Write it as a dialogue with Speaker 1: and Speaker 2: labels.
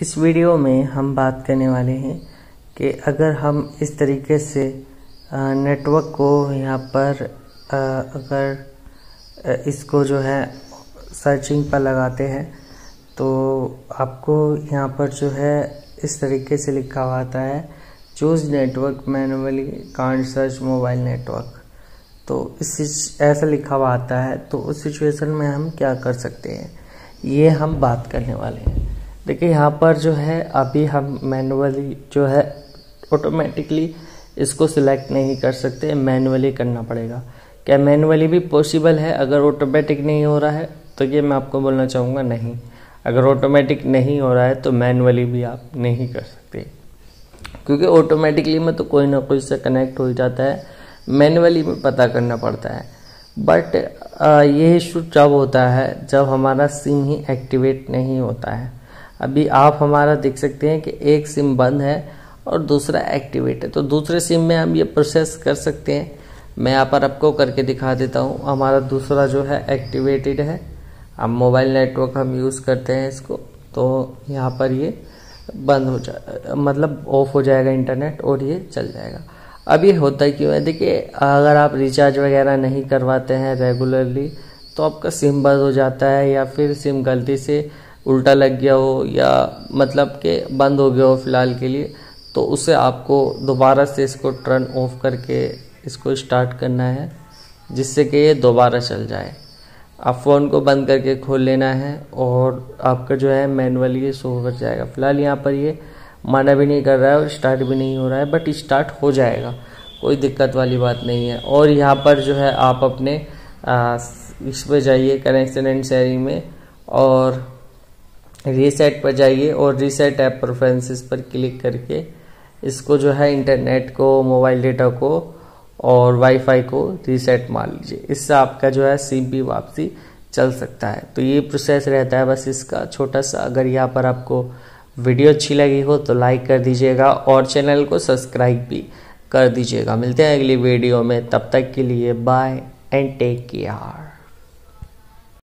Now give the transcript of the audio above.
Speaker 1: इस वीडियो में हम बात करने वाले हैं कि अगर हम इस तरीके से नेटवर्क को यहाँ पर अगर इसको जो है सर्चिंग पर लगाते हैं तो आपको यहाँ पर जो है इस तरीके से लिखा हुआ आता है choose network manually can't search mobile network. तो ऐसा लिखा हुआ आता है। तो उस सिचुएशन में हम क्या कर सकते हैं ये हम बात करने वाले हैं। देखिए यहाँ पर जो है अभी हम मैनुअली जो है ऑटोमेटिकली इसको सिलेक्ट नहीं कर सकते, मैनुअली करना पड़ेगा। क्या मैनुअली भी पॉसिबल है अगर ऑटोमेटिक नहीं हो रहा है? तो ये मैं आपको बोलना चाहूँगा नहीं। अगर ऑटोमेटिक नहीं हो रहा है तो मैनुअली भी आप नहीं कर सकते, क्योंकि ऑटोमेटिकली में तो कोई ना कोई से कनेक्ट हो जाता है, मैनुअली में पता करना पड़ता है। बट ये इशू जब होता है जब हमारा सिम ही एक्टिवेट नहीं होता है। अभी आप हमारा देख सकते हैं कि एक सिम बंद है और दूसरा एक्टिवेट है, तो दूसरे सिम में हम ये प्रोसेस कर सकते हैं। मैं यहाँ पर आपको करके दिखा देता हूँ। हमारा दूसरा जो है एक्टिवेटेड है, अब मोबाइल नेटवर्क हम यूज़ करते हैं इसको, तो यहाँ पर ये बंद हो जाए मतलब ऑफ हो जाएगा इंटरनेट और ये चल जाएगा। अब ये होता क्यों है? देखिए अगर आप रिचार्ज वगैरह नहीं करवाते हैं रेगुलरली तो आपका सिम बंद हो जाता है, या फिर सिम गलती से उल्टा लग गया हो या मतलब कि बंद हो गया हो फिलहाल के लिए, तो उसे आपको दोबारा से इसको टर्न ऑफ करके इसको स्टार्ट करना है जिससे कि ये दोबारा चल जाए। आप फ़ोन को बंद करके खोल लेना है और आपका जो है मैनुअली ये शो हो जाएगा। फिलहाल यहाँ पर ये माना भी नहीं कर रहा है और स्टार्ट भी नहीं हो रहा है, बट स्टार्ट हो जाएगा, कोई दिक्कत वाली बात नहीं है। और यहाँ पर जो है आप अपने इस पर जाइए कनेक्शन एंड शेयरिंग में और रीसेट पर जाइए और रीसेट ऐप प्रेफरेंसेस पर क्लिक करके इसको जो है इंटरनेट को, मोबाइल डेटा को और वाईफाई को रीसेट मार लीजिए। इससे आपका जो है सिम भी वापसी चल सकता है। तो ये प्रोसेस रहता है बस इसका छोटा सा। अगर यहाँ पर आपको वीडियो अच्छी लगी हो तो लाइक कर दीजिएगा और चैनल को सब्सक्राइब भी कर दीजिएगा। मिलते हैं अगली वीडियो में, तब तक के लिए बाय एंड टेक केयर।